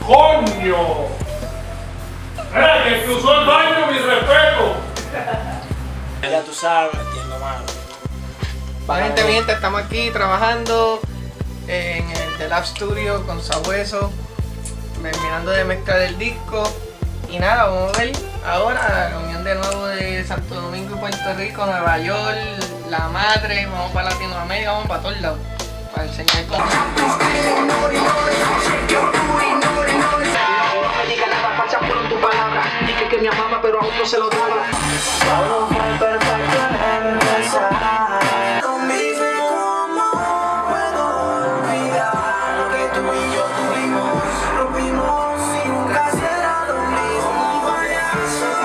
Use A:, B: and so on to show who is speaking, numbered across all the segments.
A: ¡Coño! ¡Eh! ¡Que se usó el baño, mi respeto!
B: Ya tú sabes, entiendo mal.
C: Mi gente, estamos aquí trabajando en el The Lab Studio con Sabueso, terminando de mezclar el disco. Y nada, vamos a ver ahora la reunión de nuevo de Santo Domingo y Puerto Rico, Nueva York, La Madre, vamos para Latinoamérica, vamos para todos lados, para enseñar cómo.
B: Dije que me amaba, pero aún no se lo daba. Todo fue perfecto en empezar. Conmigo, ¿cómo puedo olvidar lo que tú y yo tuvimos? Rompimos y nunca será lo mismo, payaso.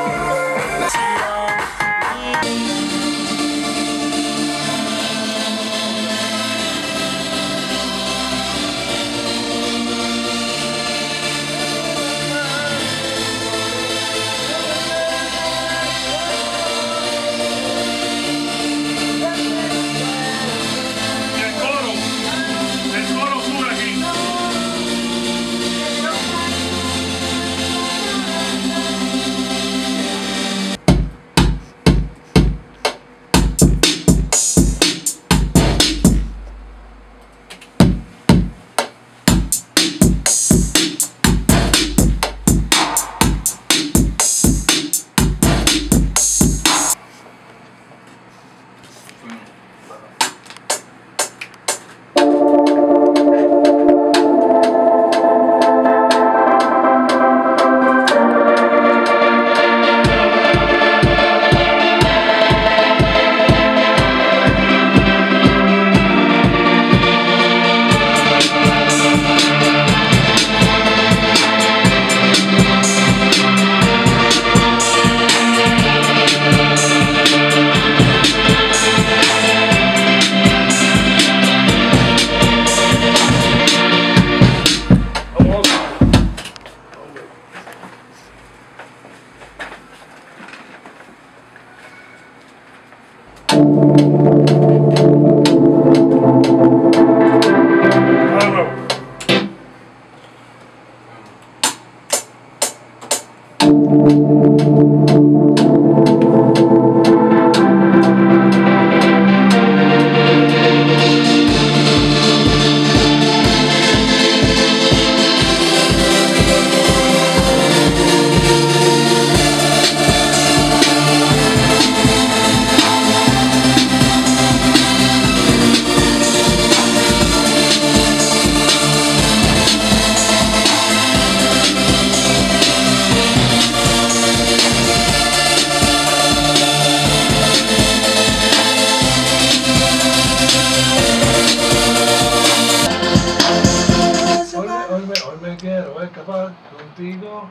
A: Quiero escapar contigo.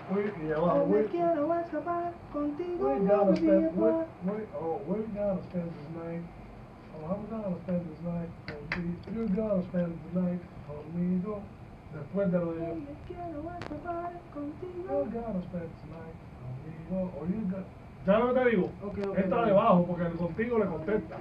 A: Y abajo,
C: Quiero escapar contigo.
A: we're gonna spend this night. Oh, I'm gonna spend this night contigo. You're gonna spend the night conmigo. Después de lo de ellos.
C: Quiero escapar contigo.
A: You're gonna spend the night conmigo. Or you gonna... ¿Ya lo que te digo?
C: Okay,
A: Entra debajo porque el contigo le contesta.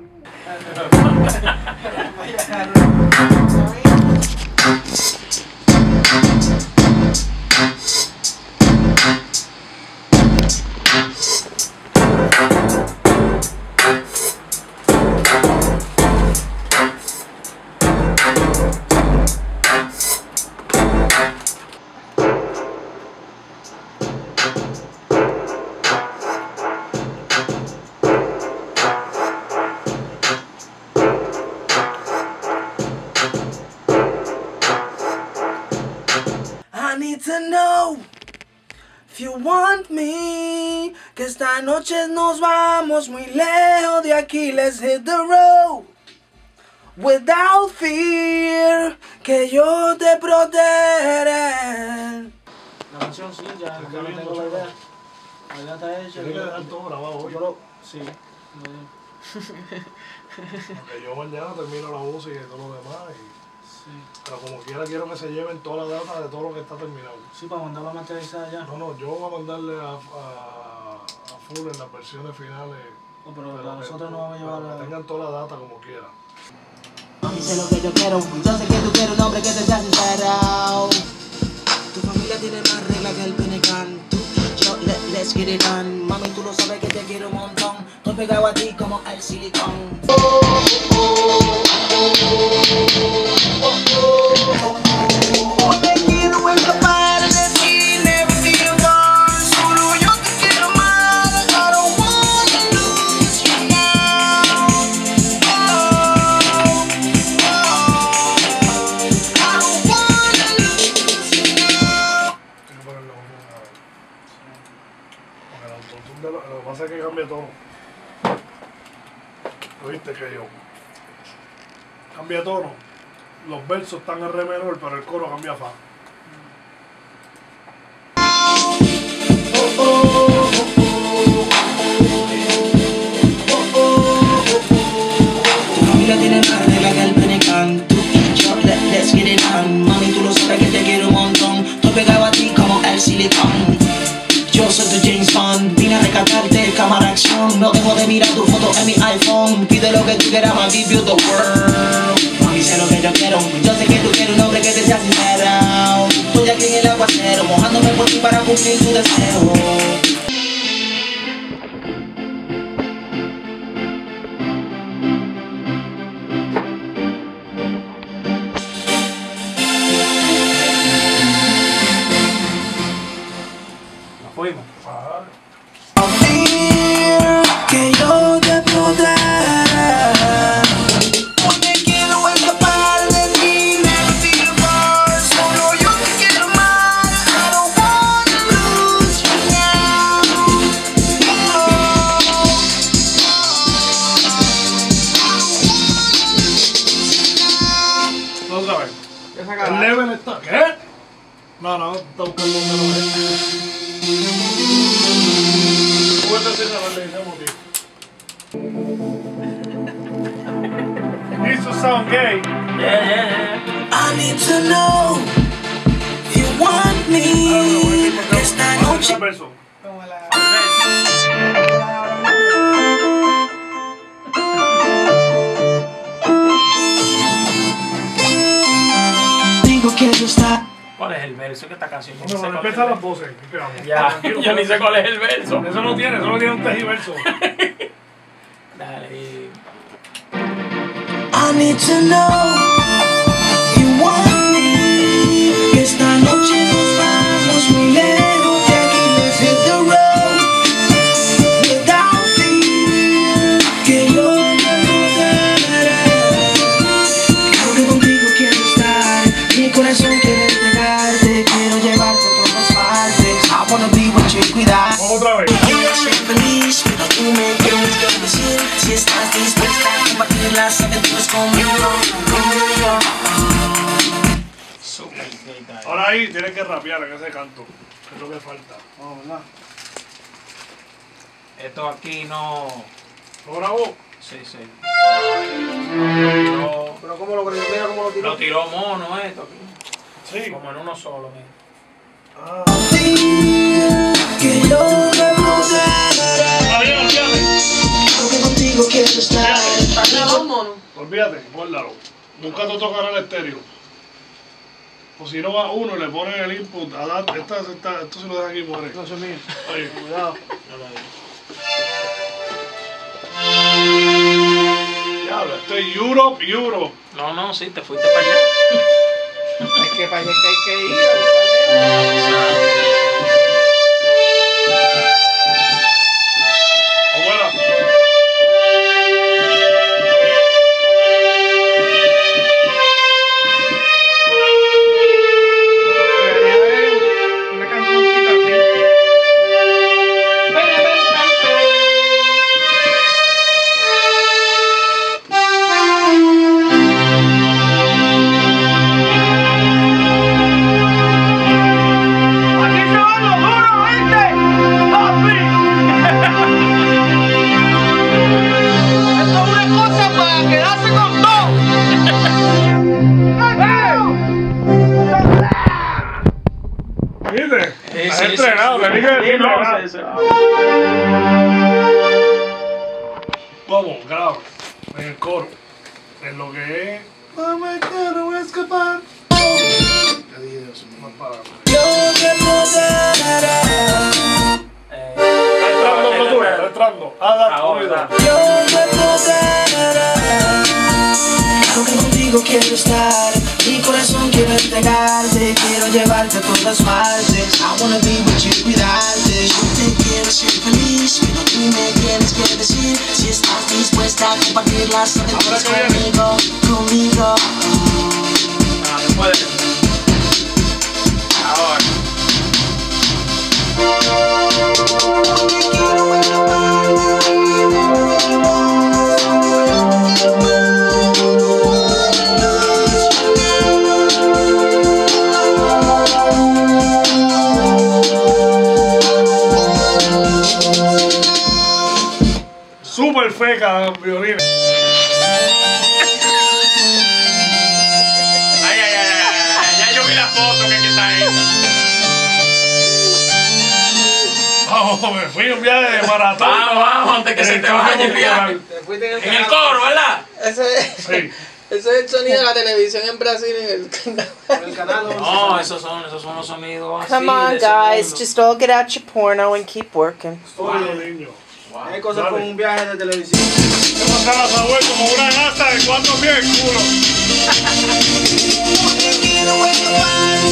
B: I need to know if you want me, que esta noche nos vamos muy lejos de aquí. Let's hit the road without fear, que yo te protegeré. La canción sí, ya tengo la idea. La idea está hecha.
A: Tienes que dejar todo grabado hoy.
B: Sí.
A: Porque yo mañana termino la música y todo lo demás.
B: Sí.
A: Pero como quiera quiero que se lleven toda la data de todo lo que está terminado.
B: Sí, para mandarlo a masterizar ya.
A: No, yo voy a mandarle a full en las versiones finales.
B: No, pero nosotros no vamos a llevar
A: que tengan toda la data como quiera.
D: Mami, sé lo que yo quiero, yo sé que tú quieres un hombre que te sea sincero.
B: let's get it on. Mami, tú lo sabes que te quiero un montón. Estoy pegado a ti como al silicón. Te quiero escapar de ti, never feel gone. Solo yo te quiero amar. I don't wanna lose you now. I don't wanna lose you now.
A: Tengo que ponerle volumen a ver. Porque el autotune lo que pasa es que cambia todo. ¿Oíste que yo? Cambia tono. Los versos están en re menor, pero el coro cambia a fa.
B: Mira, tiene más regla que el Penicán. Tú y yo, let's get it on. Mami, tú lo sabes que te quiero un montón. Estoy pegado a ti como el silicón. Yo soy tu James Bond, vine a rescatarte, cámara acción. No dejo de mirar tu foto en mi iPhone. Pide lo que tú quieras, ma, give you the world. Mami, sé lo que yo quiero. Yo sé que tú quieres un hombre que te sea sincero. Estoy aquí en el aguacero, mojándome por ti para cumplir tu deseo.
D: Fuimos.
B: Que yo te podrá. Hoy me quiero escapar de ti, never feel gone. Solo yo te quiero amar. I don't wanna lose you now.
A: No sabes.
C: Ya se acabó.
A: El level está. ¿Qué? No, está buscando un menor. Puedes decirle a la ley, Needs to sound gay.
B: I need to know if you want me. Esta noche.
A: Verso.
C: Como la...
B: Digo que tú estás.
D: ¿Cuál es el verso que esta canción? Yo
A: No,
D: ni sé
A: no,
D: cuál es
A: empieza
D: el
A: las voces. ¿Qué vamos?
D: Ya,
A: Tranquilo,
D: yo ni sé cuál es el verso.
A: Eso no tiene un tejiverso.
D: Dale.
B: I need to know you want me. Que esta noche nos vamos muy lejos de aquí. Let's hit the road without fear. Que yo te podrá. Claro que contigo quiero estar. Mi corazón quiere entregarte. Quiero llevarte a todas partes. I wanna be with you y cuidar.
A: Vamos otra vez.
B: Quiero ser feliz, pero tú me tienes que decir si estás dispuesta a compartir las aventuras conmigo.
D: Super gay,
A: Ahora ahí tienes que rapear en ese canto. Es lo que falta. Vamos, ¿verdad?
D: Esto aquí no.
A: ¿Lo grabó?
D: Sí.
C: Pero como lo mira cómo lo tiró.
D: Lo tiró mono esto aquí.
A: Sí.
D: Como en uno solo, mira.
A: Ah.
B: Que yo te podrá.
A: Olvídate.
B: Porque contigo quiero estar.
A: Olvídate, guárdalo. Busca tu otro canal estéreo. O si no va uno y le ponen el input. Esto se lo deja aquí, muere.
C: No, eso es mío.
A: Oye,
C: Cuidado.
D: No lo digo.
A: diablo, esto es Europe.
D: No, sí, te fuiste para allá.
C: Es que para allá que hay que ir a buscarle.
A: Abuela.
C: Una cancioncita así.
A: ¿Viste? Has
D: Sí,
A: entrenado,
D: sí,
A: le dije
D: sí,
A: que
D: no,
A: entrenar.
D: sí.
A: Vamos, graba. En el coro. En lo que es. No me quiero escapar. Más para.
B: Yo te podrá.
A: entrando.
D: Ahora.
B: Yo me podré, aunque contigo quiero estar. Mi corazón quiero entregarte, quiero llevarte a todas partes. I wanna be with you, cuidarte. Yo te quiero ser feliz, pero tú me tienes que decir si estás dispuesta a compartir las aventuras conmigo.
D: Ah, después de... Ahora.
A: Súper feca violín.
D: Ay, ya yo vi la foto que está ahí.
A: Vamos, me fui un viaje de maratón.
D: Vamos, antes que se te vaya el viaje.
C: Te fuiste en el
D: En el
C: canal.
D: coro, ¿verdad?
C: Ese es,
A: Sí.
C: ese es el sonido de la televisión en Brasil en el canal.
E: El canal
D: No, esos son los sonidos así.
F: Come on,
D: de ese
F: guys,
D: mundo.
F: just all get out your porno and keep working.
A: Oye, niño.
E: Hay cosas como un viaje de televisión.
A: Tengo a la Sabuel como una gata de 4 pies, culo.
B: Quiero ver tu